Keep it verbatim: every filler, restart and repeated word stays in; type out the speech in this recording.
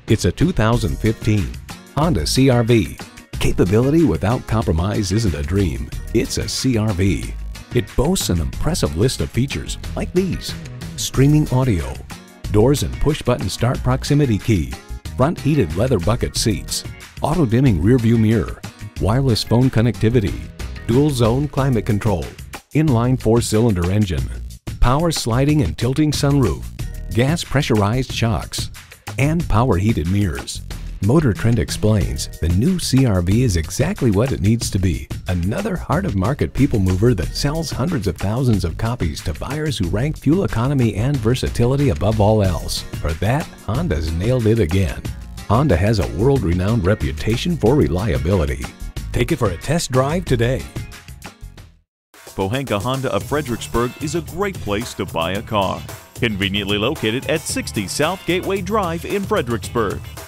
It's a two thousand fifteen Honda C R V. Capability without compromise isn't a dream, it's a C R V. It boasts an impressive list of features like these: streaming audio, doors and push-button start proximity key, front heated leather bucket seats, auto-dimming rearview mirror, wireless phone connectivity, dual-zone climate control, inline four-cylinder engine, power sliding and tilting sunroof, gas pressurized shocks, and power heated mirrors. Motor Trend explains the new C R V is exactly what it needs to be, another heart-of-market people mover that sells hundreds of thousands of copies to buyers who rank fuel economy and versatility above all else. For that, Honda's nailed it again. Honda has a world-renowned reputation for reliability. Take it for a test drive today. Pohanka Honda of Fredericksburg is a great place to buy a car. Conveniently located at sixty South Gateway Drive in Fredericksburg.